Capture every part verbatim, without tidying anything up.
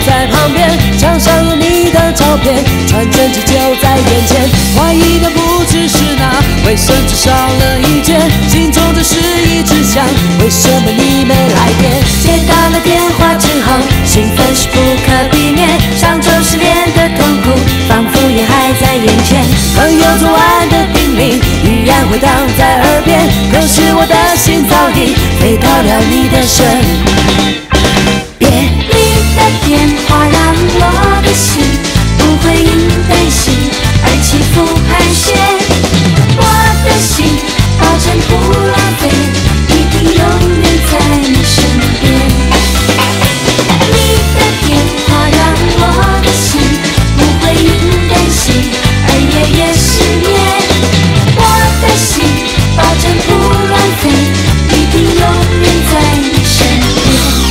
在旁边，墙上有你的照片，传真机就在眼前。怀疑的不只是那卫生纸少了一卷，心中的事一直想，为什么你没来电？接到了电话之后，兴奋是不可避免，上周失恋的痛苦仿佛也还在眼前。朋友昨晚的叮咛依然回荡在耳边，可是我的心早已飞到了你的身边。 你的电话让我的心不会因担心而起伏盘旋，我的心保证不浪费，一定永远在你身边。你的电话让我的心不会因担心而夜夜失眠，我的心保证不浪费，一定永远在你身边。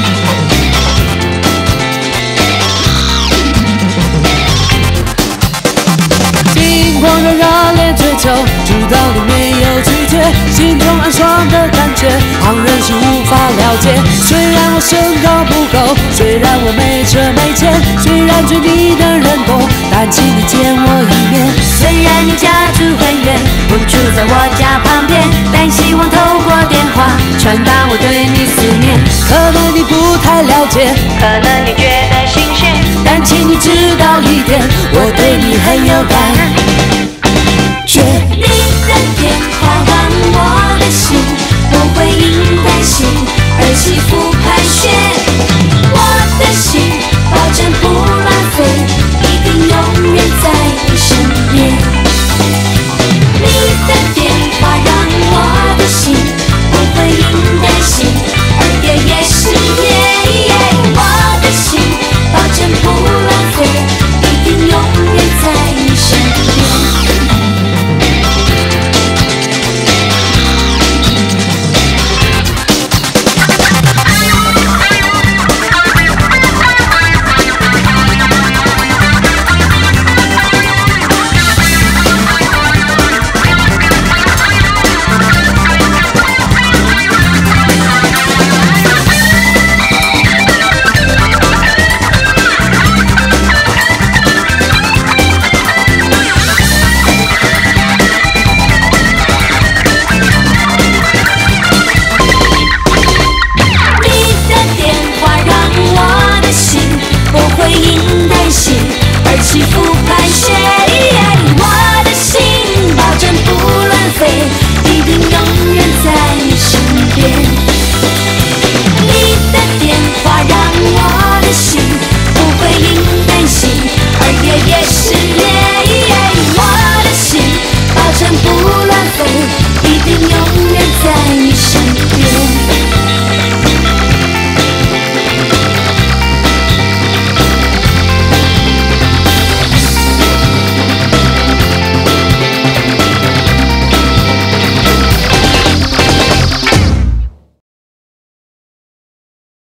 心慌热热烈追求，直到你没有拒绝，心中暗爽的感觉，旁人是无法了解。虽然我身高不够，虽然我没车没钱，虽然追你的人多，但请你见我一面。 虽然你家住很远，不住在我家旁边，但希望透过电话传达我对你思念。 可能